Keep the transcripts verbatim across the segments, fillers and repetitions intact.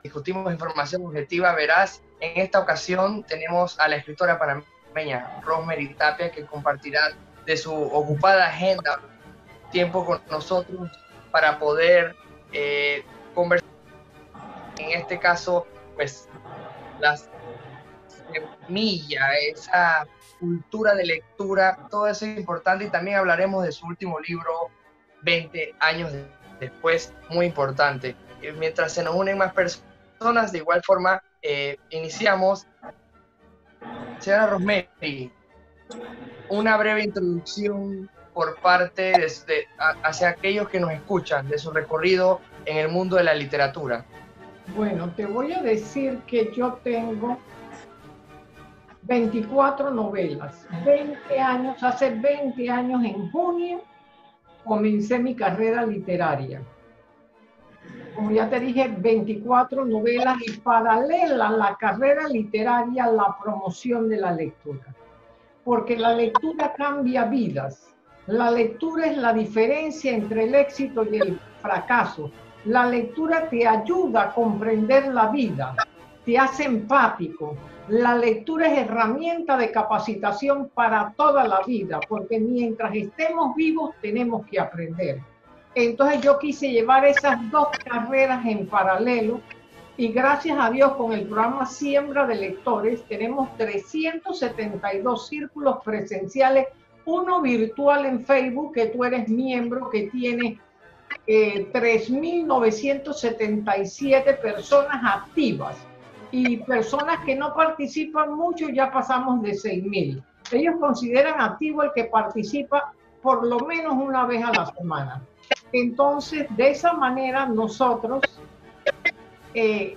discutimos información objetiva, veraz. En esta ocasión tenemos a la escritora panameña Rosemary Tapia, que compartirá de su ocupada agenda tiempo con nosotros para poder eh, conversar. En este caso, pues, las semillas, esa cultura de lectura, todo eso es importante, y también hablaremos de su último libro, veinte años después, muy importante. Eh, mientras se nos unen más personas, de igual forma, eh, iniciamos. Señora Rosemary, una breve introducción por parte de, de, hacia aquellos que nos escuchan, de su recorrido en el mundo de la literatura. Bueno, te voy a decir que yo tengo veinticuatro novelas, veinte años, hace veinte años en junio comencé mi carrera literaria. Como ya te dije, veinticuatro novelas, y paralela a la carrera literaria, la promoción de la lectura. Porque la lectura cambia vidas. La lectura es la diferencia entre el éxito y el fracaso. La lectura te ayuda a comprender la vida, te hace empático. La lectura es herramienta de capacitación para toda la vida, porque mientras estemos vivos tenemos que aprender. Entonces yo quise llevar esas dos carreras en paralelo, y gracias a Dios con el programa Siembra de Lectores tenemos trescientos setenta y dos círculos presenciales, uno virtual en Facebook, que tú eres miembro, que tiene eh, tres mil novecientas setenta y siete personas activas, y personas que no participan mucho ya pasamos de seis mil. Ellos consideran activo el que participa por lo menos una vez a la semana. Entonces, de esa manera nosotros eh,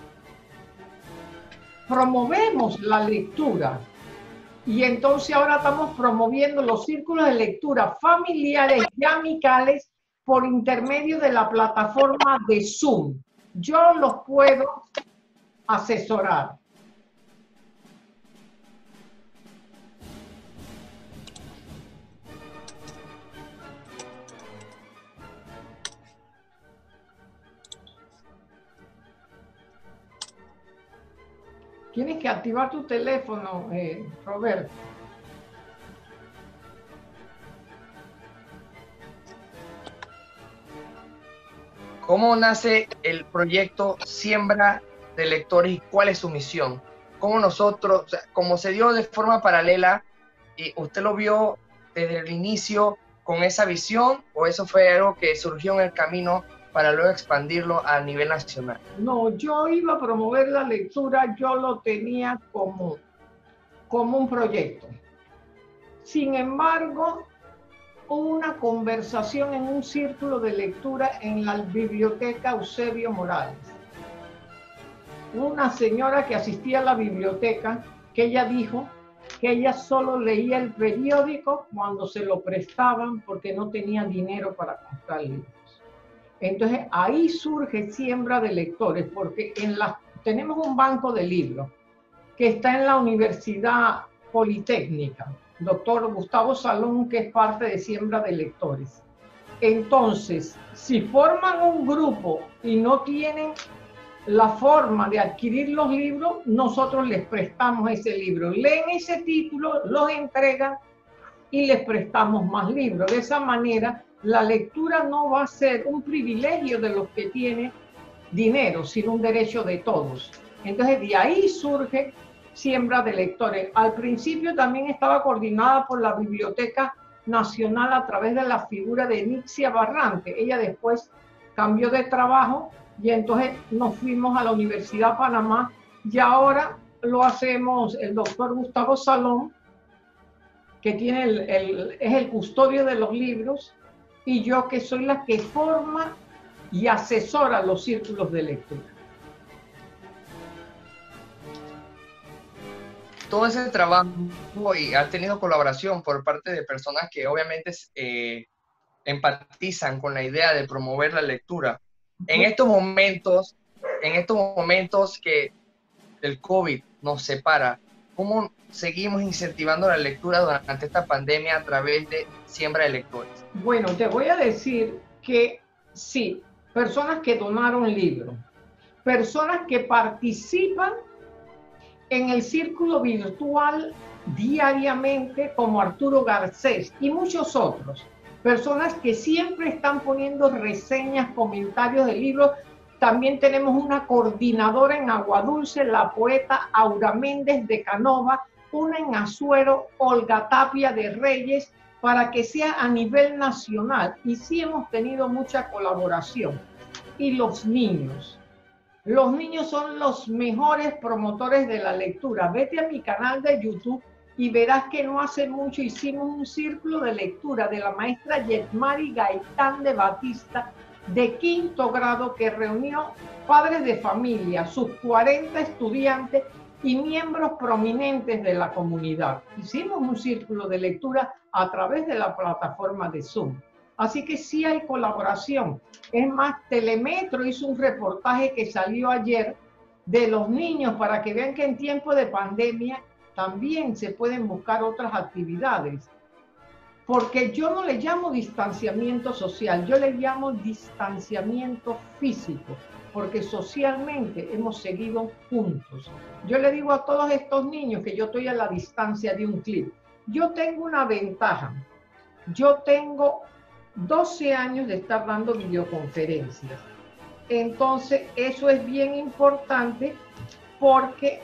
promovemos la lectura, y entonces ahora estamos promoviendo los círculos de lectura familiares y amicales por intermedio de la plataforma de Zoom. Yo los puedo asesorar. Tienes que activar tu teléfono, eh, Roberto. ¿Cómo nace el proyecto Siembra de Lectores y cuál es su misión? ¿Cómo nosotros, o sea, cómo se dio de forma paralela, y usted lo vio desde el inicio con esa visión, o eso fue algo que surgió en el camino para luego expandirlo a nivel nacional? No, yo iba a promover la lectura, yo lo tenía como, como un proyecto. Sin embargo, hubo una conversación en un círculo de lectura en la biblioteca Eusebio Morales. Una señora que asistía a la biblioteca, que ella dijo que ella solo leía el periódico cuando se lo prestaban porque no tenía dinero para comprar libros. Entonces ahí surge Siembra de Lectores, porque en la, tenemos un banco de libros que está en la Universidad Politécnica, doctor Gustavo Salón, que es parte de Siembra de Lectores. Entonces, si forman un grupo y no tienen la forma de adquirir los libros, nosotros les prestamos ese libro. Leen ese título, los entregan y les prestamos más libros. De esa manera, la lectura no va a ser un privilegio de los que tienen dinero, sino un derecho de todos. Entonces, de ahí surge Siembra de Lectores. Al principio también estaba coordinada por la Biblioteca Nacional a través de la figura de Nixia Barrante. Ella después cambió de trabajo y entonces nos fuimos a la Universidad de Panamá, y ahora lo hacemos el doctor Gustavo Salón, que tiene el, el, es el custodio de los libros, y yo, que soy la que forma y asesora los círculos de lectura. Todo ese trabajo, y ha tenido colaboración por parte de personas que obviamente eh, empatizan con la idea de promover la lectura. En estos momentos, en estos momentos que el COVID nos separa, ¿cómo seguimos incentivando la lectura durante esta pandemia a través de Siembra de Lectores? Bueno, te voy a decir que sí, personas que donaron libros, personas que participan en el círculo virtual diariamente, como Arturo Garcés y muchos otros, personas que siempre están poniendo reseñas, comentarios de libros. También tenemos una coordinadora en Aguadulce, la poeta Aura Méndez de Canova, una en Azuero, Olga Tapia de Reyes, para que sea a nivel nacional. Y sí hemos tenido mucha colaboración. Y los niños. Los niños son los mejores promotores de la lectura. Vete a mi canal de YouTube y verás que no hace mucho hicimos un círculo de lectura de la maestra Yetmari Gaitán de Batista, de quinto grado, que reunió padres de familia, sus cuarenta estudiantes y miembros prominentes de la comunidad. Hicimos un círculo de lectura a través de la plataforma de Zoom. Así que sí hay colaboración. Es más, Telemetro hizo un reportaje que salió ayer de los niños para que vean que en tiempo de pandemia también se pueden buscar otras actividades. Porque yo no le llamo distanciamiento social, yo le llamo distanciamiento físico, porque socialmente hemos seguido juntos. Yo le digo a todos estos niños que yo estoy a la distancia de un clic. Yo tengo una ventaja. Yo tengo doce años de estar dando videoconferencias. Entonces, eso es bien importante porque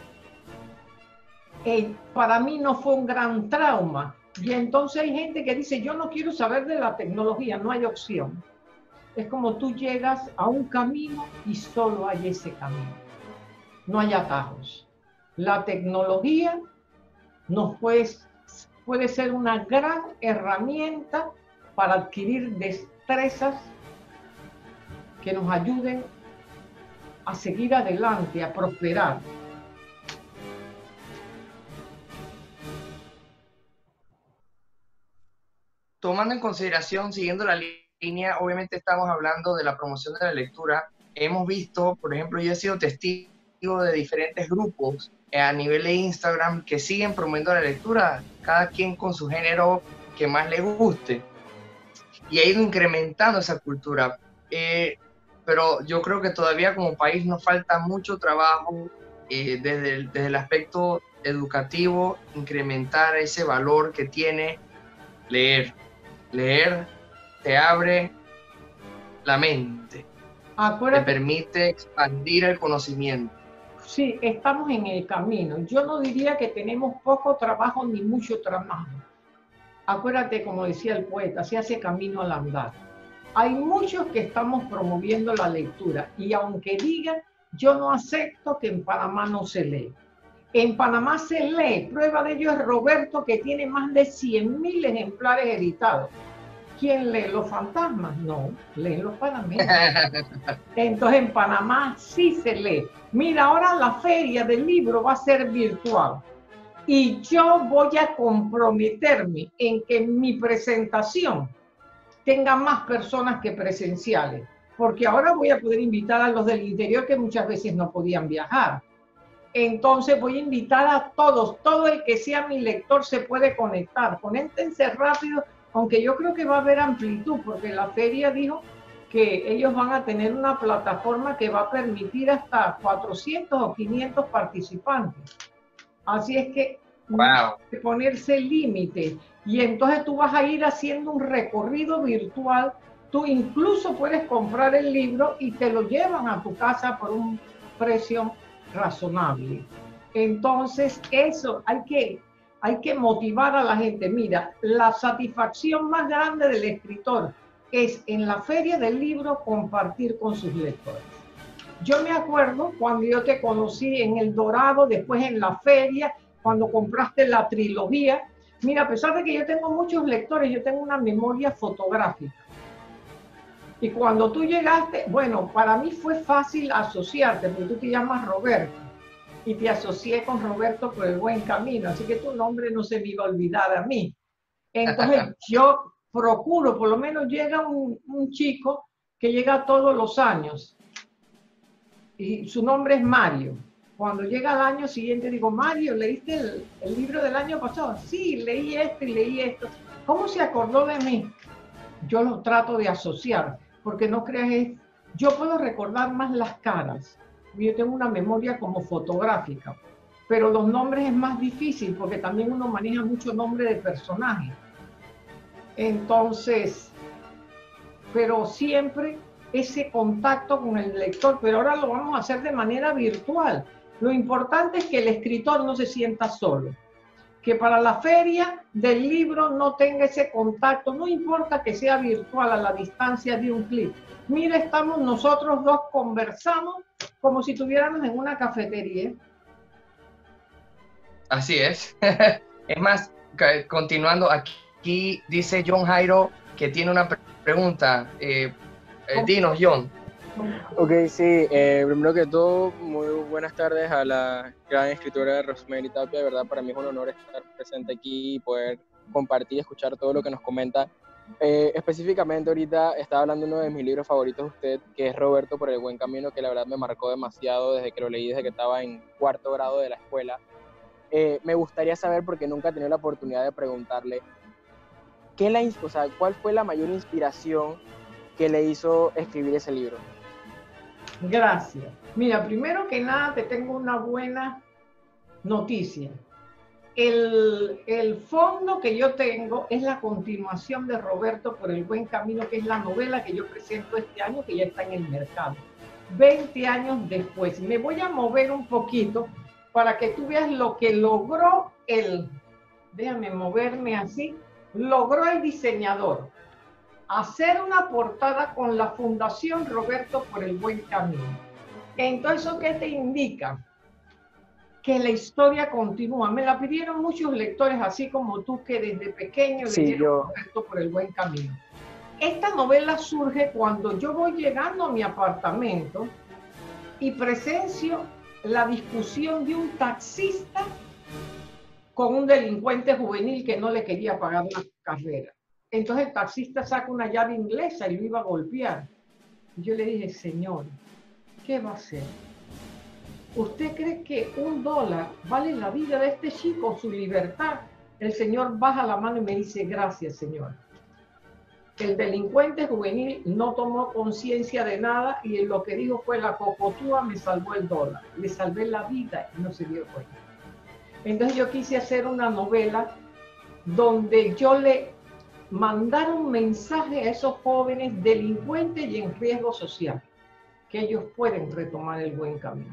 eh, para mí no fue un gran trauma. Y entonces hay gente que dice, yo no quiero saber de la tecnología, no hay opción. Es como tú llegas a un camino y solo hay ese camino. No hay atajos. La tecnología nos puede, puede ser una gran herramienta para adquirir destrezas que nos ayuden a seguir adelante, a prosperar. Tomando en consideración, siguiendo la línea, obviamente estamos hablando de la promoción de la lectura. Hemos visto, por ejemplo, yo he sido testigo de diferentes grupos a nivel de Instagram que siguen promoviendo la lectura, cada quien con su género que más le guste. Y ha ido incrementando esa cultura. Eh, pero yo creo que todavía como país nos falta mucho trabajo eh, desde, el, desde el aspecto educativo, incrementar ese valor que tiene leer. Leer te abre la mente, Acuérdate, te permite expandir el conocimiento. Sí, estamos en el camino. Yo no diría que tenemos poco trabajo ni mucho trabajo. Acuérdate, como decía el poeta, se hace camino al andar. Hay muchos que estamos promoviendo la lectura y aunque digan, yo no acepto que en Panamá no se lee. En Panamá se lee. Prueba de ello es Roberto, que tiene más de cien mil ejemplares editados. ¿Quién lee? ¿Los fantasmas? No, leen los panameños. Entonces en Panamá sí se lee. Mira, ahora la feria del libro va a ser virtual. Y yo voy a comprometerme en que mi presentación tenga más personas que presenciales. Porque ahora voy a poder invitar a los del interior que muchas veces no podían viajar. Entonces voy a invitar a todos, todo el que sea mi lector se puede conectar. Conéctense rápido, aunque yo creo que va a haber amplitud, porque la feria dijo que ellos van a tener una plataforma que va a permitir hasta cuatrocientos o quinientos participantes. Así es que wow. No hay que ponerse límite. Y entonces tú vas a ir haciendo un recorrido virtual. Tú incluso puedes comprar el libro y te lo llevan a tu casa por un precio razonable. Entonces eso hay que, hay que motivar a la gente. Mira, la satisfacción más grande del escritor es en la feria del libro compartir con sus lectores. Yo me acuerdo cuando yo te conocí en El Dorado, después en la feria, cuando compraste la trilogía. Mira, a pesar de que yo tengo muchos lectores, yo tengo una memoria fotográfica. Y cuando tú llegaste, bueno, para mí fue fácil asociarte, porque tú te llamas Roberto. Y te asocié con Roberto por el buen camino, así que tu nombre no se me iba a olvidar a mí. Entonces yo procuro, por lo menos llega un, un chico que llega todos los años. Y su nombre es Mario. Cuando llega al año siguiente digo, Mario, ¿leíste el, el libro del año pasado? Sí, leí esto y leí esto. ¿Cómo se acordó de mí? Yo lo trato de asociar, porque no creas, yo puedo recordar más las caras, yo tengo una memoria como fotográfica, pero los nombres es más difícil porque también uno maneja mucho nombre de personaje. Entonces, pero siempre ese contacto con el lector, pero ahora lo vamos a hacer de manera virtual. Lo importante es que el escritor no se sienta solo, que para la feria del libro no tenga ese contacto, no importa que sea virtual, a la distancia de un clic. Mira, estamos nosotros dos, conversamos como si estuviéramos en una cafetería. Así es. Es más, continuando, aquí dice John Jairo que tiene una pregunta. Eh, eh, dinos, John. Ok, sí, eh, primero que todo, muy buenas tardes a la gran escritora Rosemary Tapia. De verdad, para mí es un honor estar presente aquí y poder compartir y escuchar todo lo que nos comenta. Eh, específicamente ahorita estaba hablando de uno de mis libros favoritos de usted, que es Roberto por el buen camino, que la verdad me marcó demasiado desde que lo leí, desde que estaba en cuarto grado de la escuela. Eh, me gustaría saber, porque nunca he tenido la oportunidad de preguntarle, ¿qué la, o sea, ¿cuál fue la mayor inspiración que le hizo escribir ese libro? Gracias. Mira, primero que nada te tengo una buena noticia. El, el fondo que yo tengo es la continuación de Roberto por el buen camino, que es la novela que yo presento este año, que ya está en el mercado. veinte años después. Me voy a mover un poquito para que tú veas lo que logró el, déjame moverme así, logró el diseñador. Hacer una portada con la Fundación Roberto por el buen camino. Entonces, ¿eso qué te indica? Que la historia continúa. Me la pidieron muchos lectores, así como tú, que desde pequeño sí, leyeron yo... Roberto por el buen camino. Esta novela surge cuando yo voy llegando a mi apartamento y presencio la discusión de un taxista con un delincuente juvenil que no le quería pagar la carrera. Entonces el taxista saca una llave inglesa y lo iba a golpear. Yo le dije, señor, ¿qué va a hacer? ¿Usted cree que un dólar vale la vida de este chico, su libertad? El señor baja la mano y me dice, gracias, señor. El delincuente juvenil no tomó conciencia de nada y lo que dijo fue, la cocotúa me salvó el dólar. Le salvé la vida y no se dio cuenta. Entonces yo quise hacer una novela donde yo le mandara un mensaje a esos jóvenes delincuentes y en riesgo social, que ellos pueden retomar el buen camino.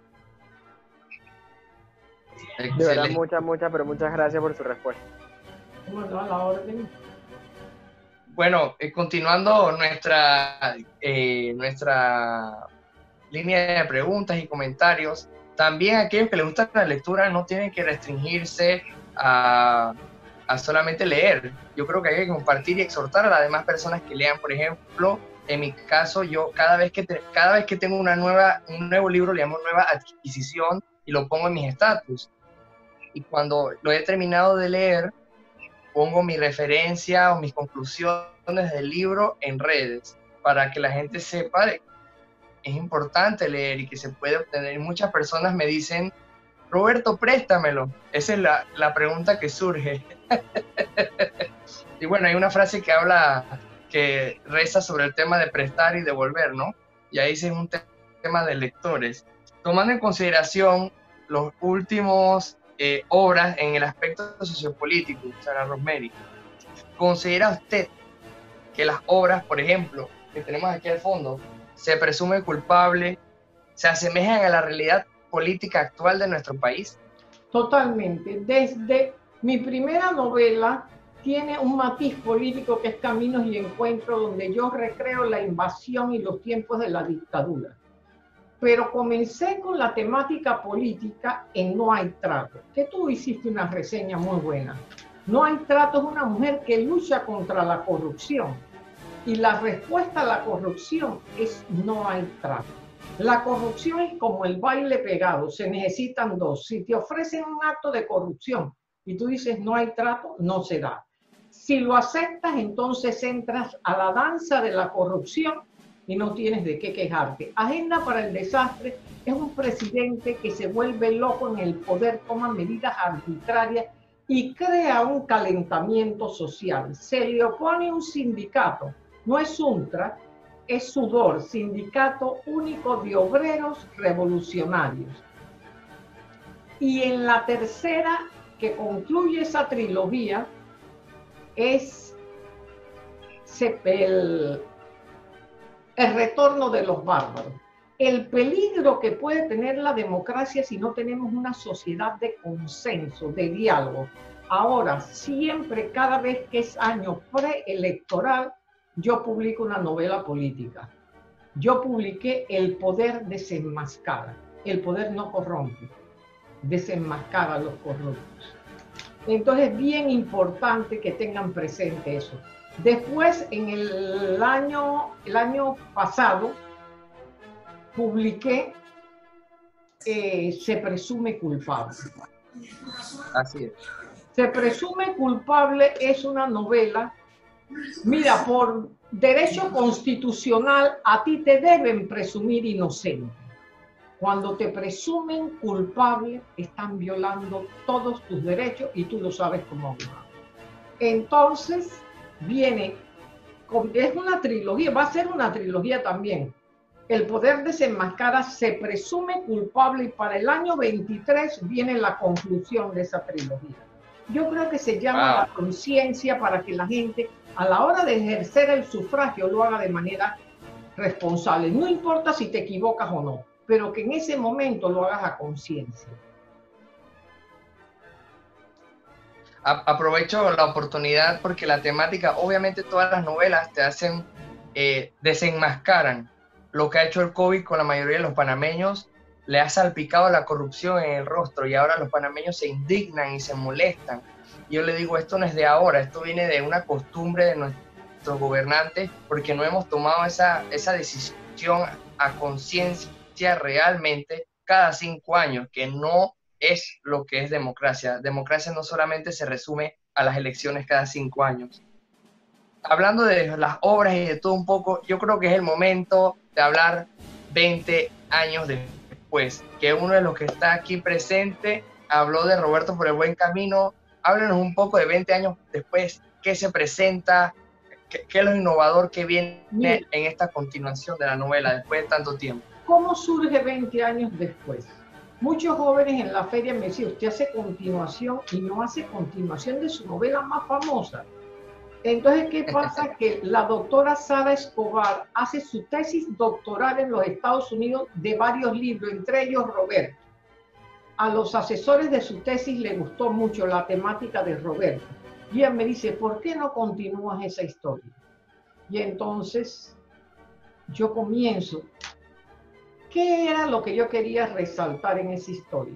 Excelente. De verdad, muchas, muchas, pero muchas gracias por su respuesta. Bueno, a la orden. Bueno, eh, continuando nuestra, eh, nuestra línea de preguntas y comentarios, también aquellos que les gusta la lectura no tienen que restringirse a, a solamente leer. Yo creo que hay que compartir y exhortar a las demás personas que lean. Por ejemplo, en mi caso, yo cada vez que, te, cada vez que tengo una nueva, un nuevo libro, le llamo nueva adquisición y lo pongo en mis estatus. Y cuando lo he terminado de leer, pongo mi referencia o mis conclusiones del libro en redes para que la gente sepa de que es importante leer y que se puede obtener. Y muchas personas me dicen, Roberto, préstamelo. Esa es la, la pregunta que surge. Y bueno, hay una frase que habla, que reza sobre el tema de prestar y devolver, ¿no? Y ahí sí es un te tema de lectores. Tomando en consideración los últimos eh, obras en el aspecto sociopolítico, Sara Rosemary, ¿considera usted que las obras, por ejemplo, que tenemos aquí al fondo, se presume culpable, se asemejan a la realidad política actual de nuestro país? Totalmente. Desde mi primera novela tiene un matiz político que es Caminos y Encuentros, donde yo recreo la invasión y los tiempos de la dictadura. Pero comencé con la temática política en No hay trato, que tú hiciste una reseña muy buena. No hay trato es una mujer que lucha contra la corrupción y la respuesta a la corrupción es no hay trato. La corrupción es como el baile pegado, se necesitan dos. Si te ofrecen un acto de corrupción y tú dices no hay trato, no se da. Si lo aceptas, entonces entras a la danza de la corrupción y no tienes de qué quejarte. Agenda para el Desastre es un presidente que se vuelve loco en el poder, toma medidas arbitrarias y crea un calentamiento social. Se le opone un sindicato, no es Untra, es Sudor, Sindicato Único de Obreros Revolucionarios. Y en la tercera, que concluye esa trilogía, es el, el retorno de los bárbaros. El peligro que puede tener la democracia si no tenemos una sociedad de consenso, de diálogo. Ahora, siempre, cada vez que es año preelectoral, yo publico una novela política. Yo publiqué El poder desenmascara. El poder no corrompe, desenmascara a los corruptos. Entonces es bien importante que tengan presente eso. Después, en el año, el año pasado, publiqué eh, Se presume culpable. Así es. Se presume culpable es una novela. Mira, por derecho constitucional a ti te deben presumir inocente. Cuando te presumen culpable, están violando todos tus derechos y tú lo sabes como abogado. Entonces, viene, es una trilogía, va a ser una trilogía también. El poder desenmascara, Se presume culpable, y para el año veintitrés viene la conclusión de esa trilogía. Yo creo que se llama Wow. la conciencia para que la gente, a la hora de ejercer el sufragio, lo haga de manera responsable. No importa si te equivocas o no, pero que en ese momento lo hagas a conciencia. Aprovecho la oportunidad porque la temática, obviamente todas las novelas te hacen, eh, desenmascaran lo que ha hecho el COVID con la mayoría de los panameños. Le ha salpicado la corrupción en el rostro y ahora los panameños se indignan y se molestan. Yo le digo, esto no es de ahora, esto viene de una costumbre de nuestros gobernantes, porque no hemos tomado esa, esa decisión a conciencia realmente cada cinco años, que no es lo que es democracia. Democracia no solamente se resume a las elecciones cada cinco años. Hablando de las obras y de todo un poco, yo creo que es el momento de hablar veinte años después, que uno de los que está aquí presente habló de Roberto por el buen camino. Háblenos un poco de veinte años después, qué se presenta, qué, qué es lo innovador que viene Mira, en esta continuación de la novela después de tanto tiempo. ¿cómo surge veinte años después? Muchos jóvenes en la feria me decían, usted hace continuación y no hace continuación de su novela más famosa. Entonces, ¿qué pasa? Que la doctora Sara Escobar hace su tesis doctoral en los Estados Unidos de varios libros, entre ellos Roberto. A los asesores de su tesis les gustó mucho la temática de Roberto. Y ella me dice, ¿por qué no continúas esa historia? Y entonces yo comienzo. ¿Qué era lo que yo quería resaltar en esa historia?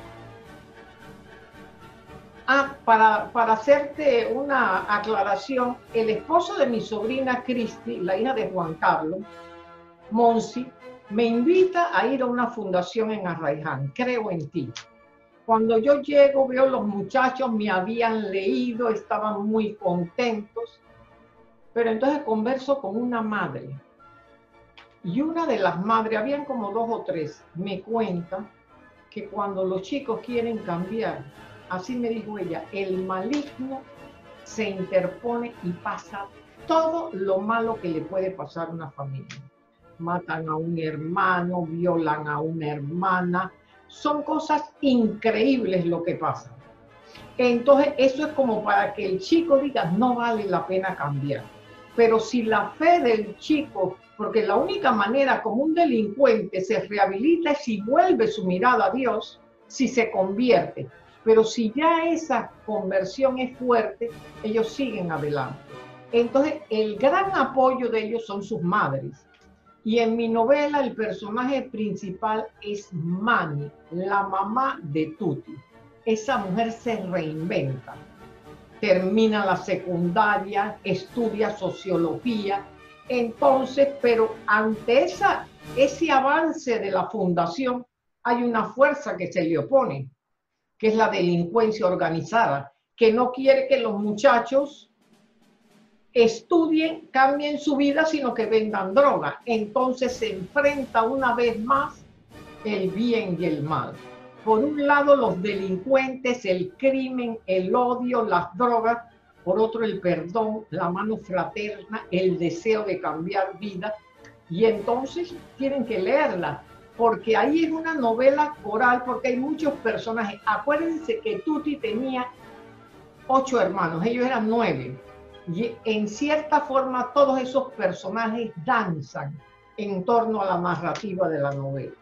Ah, para, para hacerte una aclaración, el esposo de mi sobrina Cristi, la hija de Juan Carlos, Monsi, me invita a ir a una fundación en Arraiján, Creo en Ti. Cuando yo llego, veo los muchachos, me habían leído, estaban muy contentos, pero entonces converso con una madre. Y una de las madres, habían como dos o tres, me cuenta que cuando los chicos quieren cambiar, así me dijo ella, el maligno se interpone y pasa todo lo malo que le puede pasar a una familia. Matan a un hermano, violan a una hermana, son cosas increíbles lo que pasa. Entonces eso es como para que el chico diga, no vale la pena cambiar. Pero si la fe del chico, porque la única manera como un delincuente se rehabilita es si vuelve su mirada a Dios, si se convierte. Pero si ya esa conversión es fuerte, ellos siguen adelante. Entonces, el gran apoyo de ellos son sus madres. Y en mi novela, el personaje principal es Mani, la mamá de Tuti. Esa mujer se reinventa. Termina la secundaria, estudia sociología. Entonces, pero ante esa, ese avance de la fundación, hay una fuerza que se le opone, que es la delincuencia organizada, que no quiere que los muchachos estudien, cambien su vida, sino que vendan droga. Entonces se enfrenta una vez más el bien y el mal. Por un lado los delincuentes, el crimen, el odio, las drogas. Por otro el perdón, la mano fraterna, el deseo de cambiar vida. Y entonces tienen que leerla, porque ahí es una novela coral, porque hay muchos personajes. Acuérdense que Tuti tenía ocho hermanos, ellos eran nueve. Y en cierta forma todos esos personajes danzan en torno a la narrativa de la novela.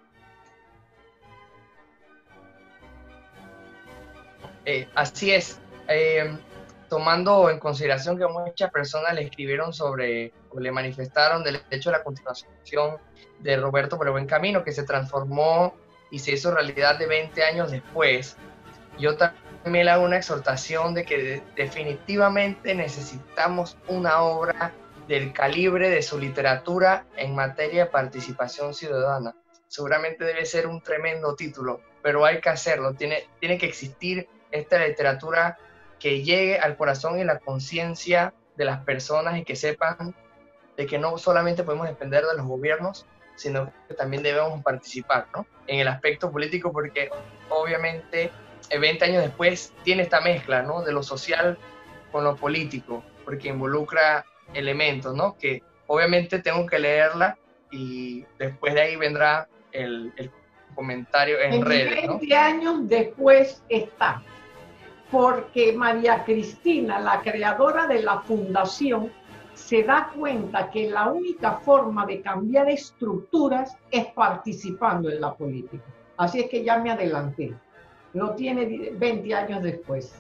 Eh, así es. Eh, tomando en consideración que muchas personas le escribieron sobre, o le manifestaron del hecho de la continuación de Roberto por el Buen Camino, que se transformó y se hizo realidad de veinte años después, yo también le hago una exhortación de que de, definitivamente necesitamos una obra del calibre de su literatura en materia de participación ciudadana. Seguramente debe ser un tremendo título, pero hay que hacerlo. Tiene, tiene que existir esta literatura que llegue al corazón y la conciencia de las personas y que sepan de que no solamente podemos depender de los gobiernos, sino que también debemos participar, ¿no?, en el aspecto político, porque obviamente veinte años después tiene esta mezcla, ¿no?, de lo social con lo político, porque involucra elementos, ¿no?, que obviamente tengo que leerla y después de ahí vendrá el, el comentario en, en redes, ¿no? veinte años después está, porque María Cristina, la creadora de la fundación, se da cuenta que la única forma de cambiar estructuras es participando en la política. Así es que ya me adelanté. Lo tiene veinte años después.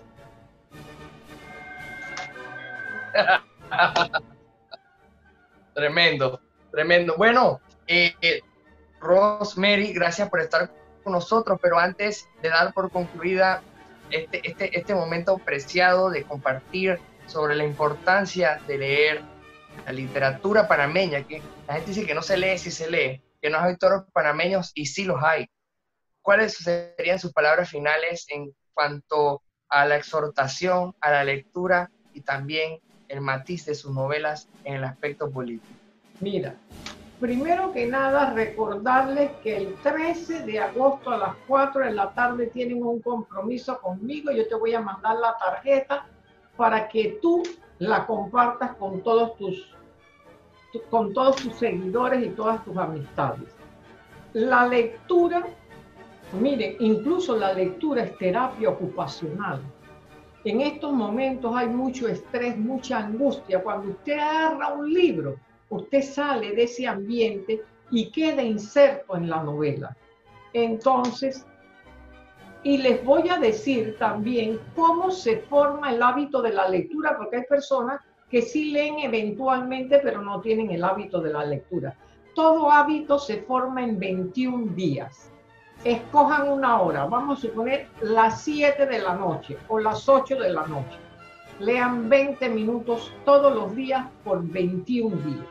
Tremendo, tremendo. Bueno, eh, eh, Rosemary, gracias por estar con nosotros, pero antes de dar por concluida este, este, este momento preciado de compartir sobre la importancia de leer la literatura panameña, que la gente dice que no se lee, sí se lee, que no hay autores panameños y sí los hay. ¿Cuáles serían sus palabras finales en cuanto a la exhortación, a la lectura y también el matiz de sus novelas en el aspecto político? Mira, primero que nada recordarles que el trece de agosto a las cuatro de la tarde tienen un compromiso conmigo. Yo te voy a mandar la tarjeta para que tú la compartas con todos tus, con todos tus seguidores y todas tus amistades. La lectura, miren, incluso la lectura es terapia ocupacional. En estos momentos hay mucho estrés, mucha angustia. Cuando usted agarra un libro, usted sale de ese ambiente y queda inserto en la novela. Entonces, y les voy a decir también cómo se forma el hábito de la lectura, porque hay personas que sí leen eventualmente, pero no tienen el hábito de la lectura. Todo hábito se forma en veintiún días. Escojan una hora, vamos a suponer las siete de la noche o las ocho de la noche. Lean veinte minutos todos los días por veintiún días.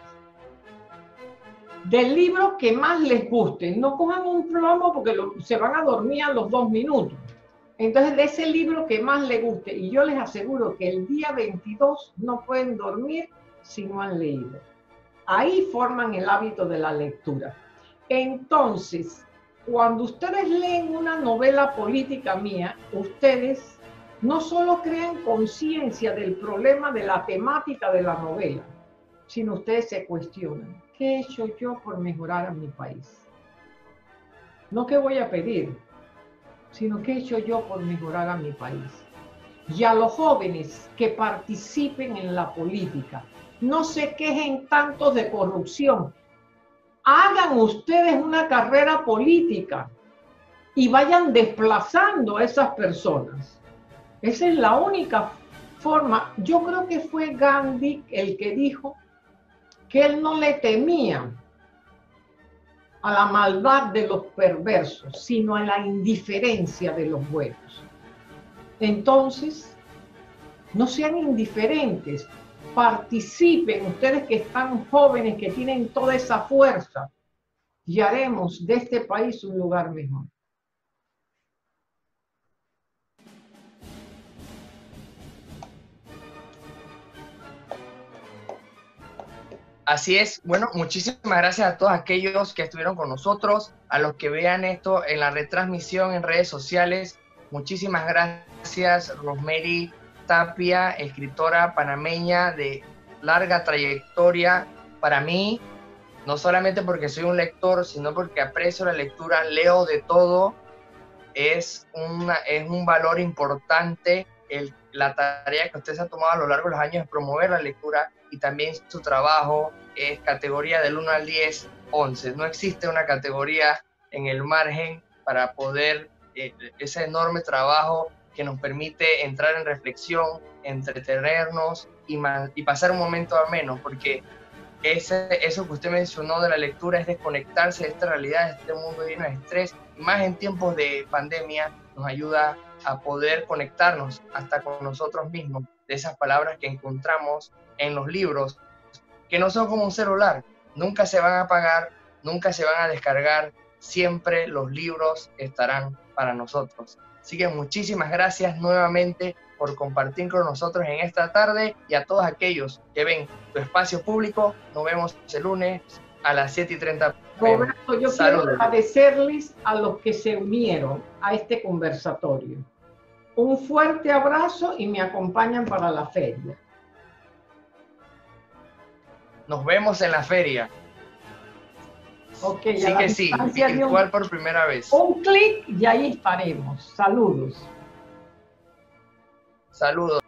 Del libro que más les guste, no cojan un plomo porque lo, se van a dormir a los dos minutos. Entonces, de ese libro que más les guste, y yo les aseguro que el día veintidós no pueden dormir si no han leído. Ahí forman el hábito de la lectura. Entonces, cuando ustedes leen una novela política mía, ustedes no solo crean conciencia del problema de la temática de la novela, sino ustedes se cuestionan, ¿qué he hecho yo por mejorar a mi país? No qué voy a pedir, sino qué he hecho yo por mejorar a mi país. Y a los jóvenes que participen en la política, no se quejen tanto de corrupción. Hagan ustedes una carrera política y vayan desplazando a esas personas. Esa es la única forma. Yo creo que fue Gandhi el que dijo que él no le temía a la maldad de los perversos, sino a la indiferencia de los buenos. Entonces, no sean indiferentes, participen, ustedes que están jóvenes, que tienen toda esa fuerza, y haremos de este país un lugar mejor. Así es. Bueno, muchísimas gracias a todos aquellos que estuvieron con nosotros, a los que vean esto en la retransmisión en redes sociales. Muchísimas gracias, Rosemary Tapia, escritora panameña de larga trayectoria. Para mí, no solamente porque soy un lector, sino porque aprecio la lectura, leo de todo. Es, una, es un valor importante el, la tarea que usted se ha tomado a lo largo de los años de promover la lectura, y también su trabajo es categoría del uno al diez, once. No existe una categoría en el margen para poder, eh, ese enorme trabajo que nos permite entrar en reflexión, entretenernos y, man, y pasar un momento ameno, porque ese, eso que usted mencionó de la lectura es desconectarse de esta realidad, de este mundo lleno de estrés, y más en tiempos de pandemia nos ayuda a poder conectarnos hasta con nosotros mismos, de esas palabras que encontramos en los libros, que no son como un celular, nunca se van a apagar, nunca se van a descargar, siempre los libros estarán para nosotros. Así que muchísimas gracias nuevamente por compartir con nosotros en esta tarde, y a todos aquellos que ven tu espacio público, nos vemos el lunes a las siete y treinta. Roberto, yo Saludos. Quiero agradecerles a los que se unieron a este conversatorio. Un fuerte abrazo y me acompañan para la feria. Nos vemos en la feria. Ok, sí que sí, virtual un, por primera vez. Un clic y ahí estaremos. Saludos. Saludos.